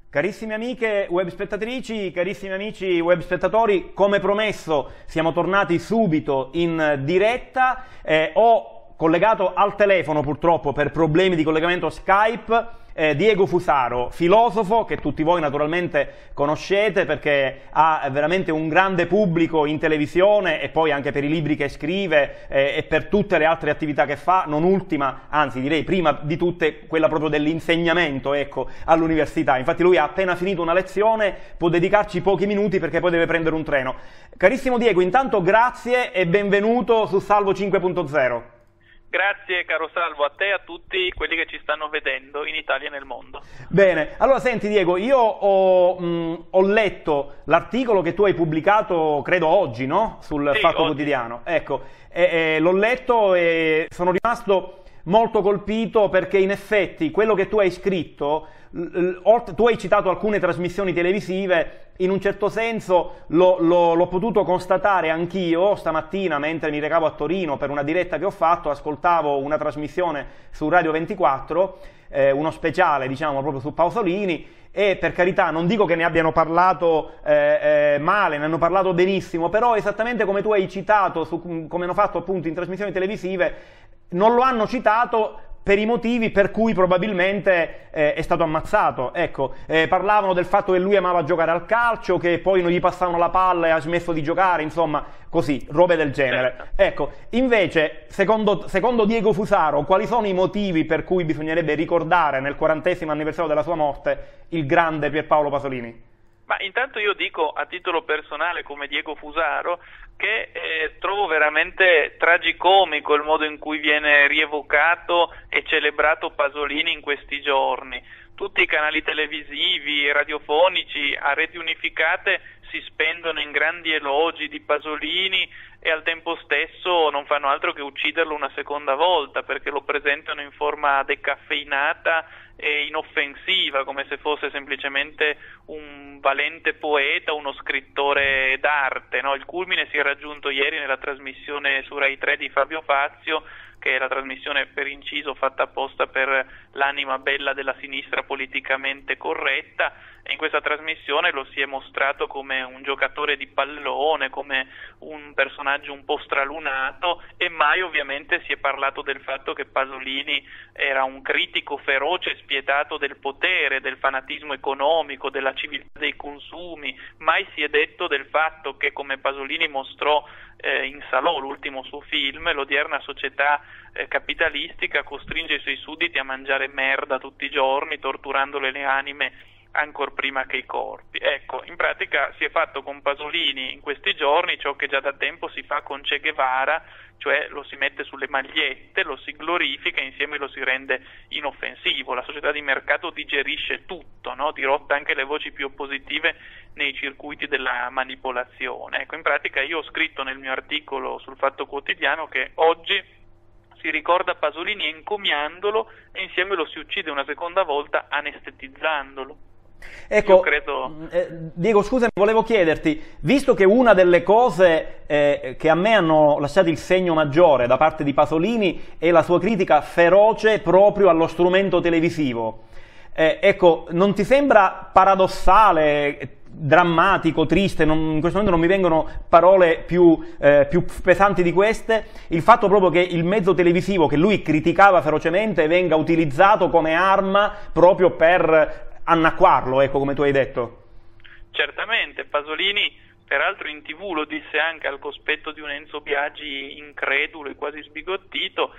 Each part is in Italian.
Carissime amiche web spettatrici, carissimi amici web spettatori, come promesso siamo tornati subito in diretta. Ho collegato al telefono purtroppo per problemi di collegamento Skype Diego Fusaro, filosofo che tutti voi naturalmente conoscete perché ha veramente un grande pubblico in televisione e poi anche per i libri che scrive e per tutte le altre attività che fa, non ultima, anzi direi prima di tutte quella proprio dell'insegnamento, ecco, all'università. Infatti lui ha appena finito una lezione, può dedicarci pochi minuti perché poi deve prendere un treno. Carissimo Diego, intanto grazie e benvenuto su Salvo 5.0. Grazie caro Salvo, a te e a tutti quelli che ci stanno vedendo in Italia e nel mondo. Bene, allora senti Diego, io ho letto l'articolo che tu hai pubblicato, credo oggi, no? Sul Fatto Quotidiano. Ecco, l'ho letto e sono rimasto molto colpito perché in effetti quello che tu hai scritto, tu hai citato alcune trasmissioni televisive, in un certo senso l'ho potuto constatare anch'io stamattina mentre mi recavo a Torino per una diretta che ho fatto, ascoltavo una trasmissione su Radio 24, uno speciale diciamo proprio su Pasolini, e per carità non dico che ne abbiano parlato male, ne hanno parlato benissimo, però esattamente come tu hai citato, come hanno fatto appunto in trasmissioni televisive, non lo hanno citato per i motivi per cui probabilmente è stato ammazzato. Ecco, parlavano del fatto che lui amava giocare al calcio, che poi non gli passavano la palla e ha smesso di giocare, insomma, così, robe del genere. Ecco, invece, secondo Diego Fusaro, quali sono i motivi per cui bisognerebbe ricordare nel 40° anniversario della sua morte il grande Pierpaolo Pasolini? Ma intanto io dico a titolo personale come Diego Fusaro che trovo veramente tragicomico il modo in cui viene rievocato e celebrato Pasolini in questi giorni. Tutti i canali televisivi, radiofonici, a reti unificate si spendono in grandi elogi di Pasolini e al tempo stesso non fanno altro che ucciderlo una seconda volta perché lo presentano in forma decaffeinata e inoffensiva, come se fosse semplicemente un valente poeta, uno scrittore d'arte, no? Il culmine si è raggiunto ieri nella trasmissione su Rai 3 di Fabio Fazio, che è la trasmissione per inciso fatta apposta per l'anima bella della sinistra politicamente corretta, e in questa trasmissione lo si è mostrato come un giocatore di pallone, come un personaggio un po' stralunato, e mai ovviamente si è parlato del fatto che Pasolini era un critico feroce e spietato del potere, del fanatismo economico, della civiltà dei consumi. Mai si è detto del fatto che, come Pasolini mostrò in Salò, l'ultimo suo film, l'odierna società capitalistica costringe i suoi sudditi a mangiare merda tutti i giorni, torturandole le anime ancor prima che i corpi. Ecco, in pratica si è fatto con Pasolini in questi giorni ciò che già da tempo si fa con Che Guevara, cioè lo si mette sulle magliette, lo si glorifica e insieme lo si rende inoffensivo. La società di mercato digerisce tutto, no? Dirotta anche le voci più oppositive nei circuiti della manipolazione. Ecco, in pratica io ho scritto nel mio articolo sul Fatto Quotidiano che oggi si ricorda Pasolini encomiandolo e insieme lo si uccide una seconda volta anestetizzandolo. Ecco, credo... Diego, scusami, volevo chiederti, visto che una delle cose che a me hanno lasciato il segno maggiore da parte di Pasolini è la sua critica feroce proprio allo strumento televisivo, ecco, non ti sembra paradossale, drammatico, triste, in questo momento non mi vengono parole più pesanti di queste, il fatto proprio che il mezzo televisivo che lui criticava ferocemente venga utilizzato come arma proprio per annacquarlo, ecco, come tu hai detto? Certamente, Pasolini peraltro in TV lo disse anche al cospetto di un Enzo Biagi incredulo e quasi sbigottito,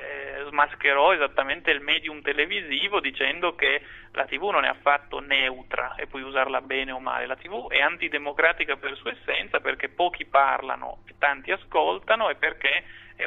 smascherò esattamente il medium televisivo dicendo che la TV non è affatto neutra e puoi usarla bene o male, la TV è antidemocratica per sua essenza perché pochi parlano e tanti ascoltano e perché è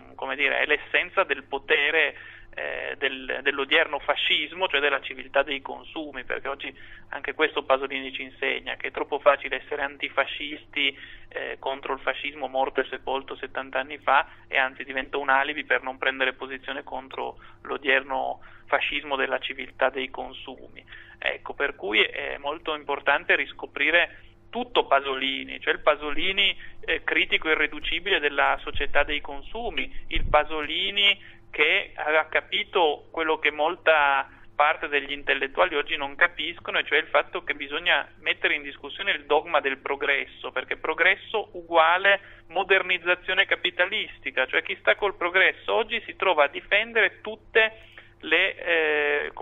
è l'essenza del potere dell'odierno fascismo, cioè della civiltà dei consumi, perché oggi anche questo Pasolini ci insegna che è troppo facile essere antifascisti contro il fascismo morto e sepolto 70 anni fa e anzi diventa un alibi per non prendere posizione contro l'odierno fascismo della civiltà dei consumi. Ecco, per cui è molto importante riscoprire tutto Pasolini, cioè il Pasolini critico irriducibile della società dei consumi, il Pasolini che aveva capito quello che molta parte degli intellettuali oggi non capiscono, e cioè il fatto che bisogna mettere in discussione il dogma del progresso, perché progresso uguale modernizzazione capitalistica, cioè chi sta col progresso oggi si trova a difendere tutte le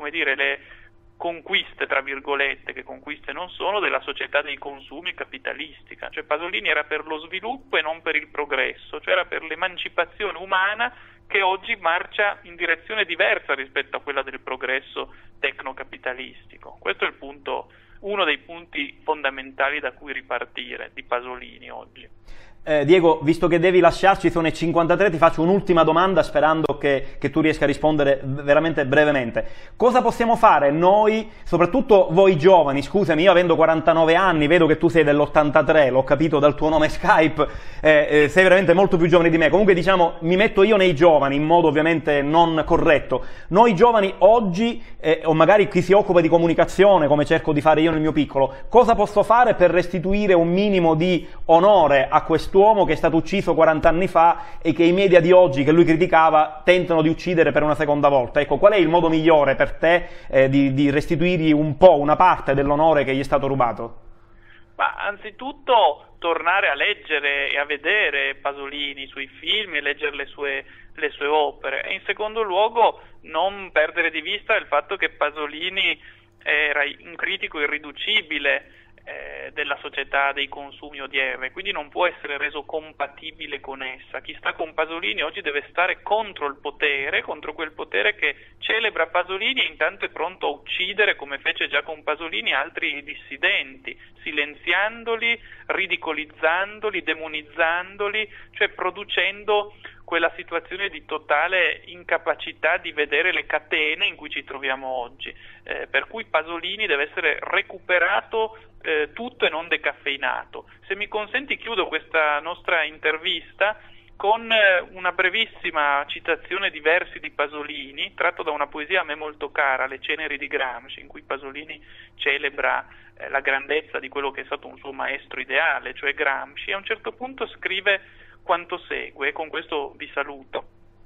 conquiste, tra virgolette, che conquiste non sono, della società dei consumi capitalistica. Cioè Pasolini era per lo sviluppo e non per il progresso, cioè era per l'emancipazione umana, che oggi marcia in direzione diversa rispetto a quella del progresso tecnocapitalistico. Questo è il punto, uno dei punti fondamentali da cui ripartire di Pasolini oggi. Diego, visto che devi lasciarci, sono le 53, ti faccio un'ultima domanda sperando che tu riesca a rispondere veramente brevemente. Cosa possiamo fare noi, soprattutto voi giovani? Scusami, io avendo 49 anni, vedo che tu sei dell'83, l'ho capito dal tuo nome Skype, sei veramente molto più giovane di me. Comunque diciamo, mi metto io nei giovani in modo ovviamente non corretto. Noi giovani oggi, o magari chi si occupa di comunicazione, come cerco di fare io nel mio piccolo, cosa posso fare per restituire un minimo di onore a quest'uomo che è stato ucciso 40 anni fa e che i media di oggi, che lui criticava, tentano di uccidere per una seconda volta? Ecco, qual è il modo migliore per te di restituirgli un po', una parte dell'onore che gli è stato rubato? Ma anzitutto tornare a leggere e a vedere Pasolini, i suoi film, e leggere le sue opere, e in secondo luogo non perdere di vista il fatto che Pasolini era un critico irriducibile della società dei consumi odierni, quindi non può essere reso compatibile con essa. Chi sta con Pasolini oggi deve stare contro il potere, contro quel potere che celebra Pasolini e intanto è pronto a uccidere, come fece già con Pasolini, altri dissidenti, silenziandoli, ridicolizzandoli, demonizzandoli, cioè producendo quella situazione di totale incapacità di vedere le catene in cui ci troviamo oggi, per cui Pasolini deve essere recuperato tutto e non decaffeinato. Se mi consenti, chiudo questa nostra intervista con una brevissima citazione di versi di Pasolini, tratto da una poesia a me molto cara, Le ceneri di Gramsci, in cui Pasolini celebra la grandezza di quello che è stato un suo maestro ideale, cioè Gramsci, e a un certo punto scrive quanto segue, e con questo vi saluto.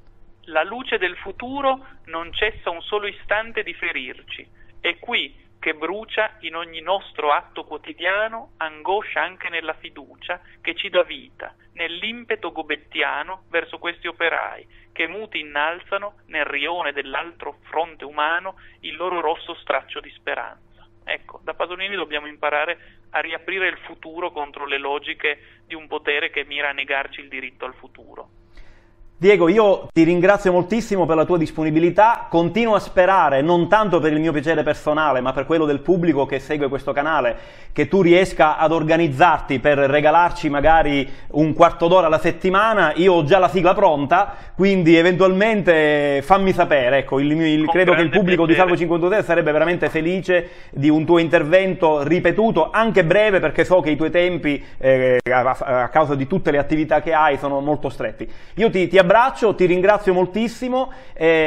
La luce del futuro non cessa un solo istante di ferirci, è qui che brucia in ogni nostro atto quotidiano, angoscia anche nella fiducia che ci dà vita, nell'impeto gobettiano verso questi operai, che muti innalzano nel rione dell'altro fronte umano il loro rosso straccio di speranza. Ecco, da Pasolini dobbiamo imparare a riaprire il futuro contro le logiche di un potere che mira a negarci il diritto al futuro. Diego, io ti ringrazio moltissimo per la tua disponibilità, continuo a sperare, non tanto per il mio piacere personale, ma per quello del pubblico che segue questo canale, che tu riesca ad organizzarti per regalarci magari un quarto d'ora alla settimana. Io ho già la sigla pronta, quindi eventualmente fammi sapere. Ecco, credo che il pubblico di Salvo 523 sarebbe veramente felice di un tuo intervento ripetuto, anche breve, perché so che i tuoi tempi, a causa di tutte le attività che hai, sono molto stretti. Io ti abbraccio, ti ringrazio moltissimo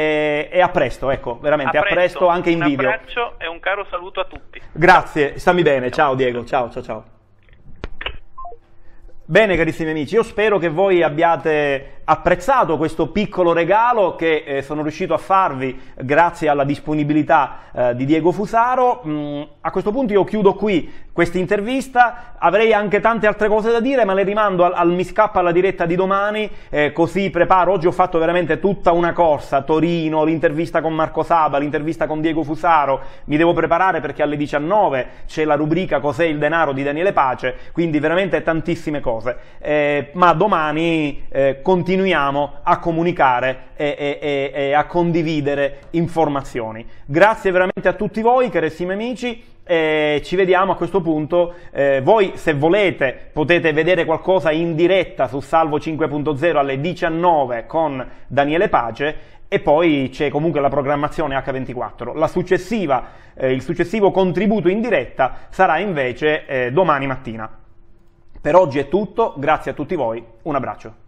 e a presto, ecco, veramente a presto anche in video. Un abbraccio e un caro saluto a tutti. Grazie, stammi bene, ciao Diego, ciao. Bene carissimi amici, io spero che voi abbiate apprezzato questo piccolo regalo che sono riuscito a farvi grazie alla disponibilità di Diego Fusaro. A questo punto io chiudo qui questa intervista, avrei anche tante altre cose da dire, ma le rimando mi scappa alla diretta di domani, così preparo. Oggi ho fatto veramente tutta una corsa, Torino, l'intervista con Marco Saba, l'intervista con Diego Fusaro, mi devo preparare perché alle 19 c'è la rubrica Cos'è il denaro di Daniele Pace, quindi veramente tantissime cose. Ma domani continuiamo a comunicare e a condividere informazioni. Grazie veramente a tutti voi, carissimi amici. Ci vediamo a questo punto. Voi, se volete, potete vedere qualcosa in diretta su Salvo 5.0 alle 19 con Daniele Pace, e poi c'è comunque la programmazione H24. Il successivo contributo in diretta sarà invece domani mattina. Per oggi è tutto, grazie a tutti voi, un abbraccio.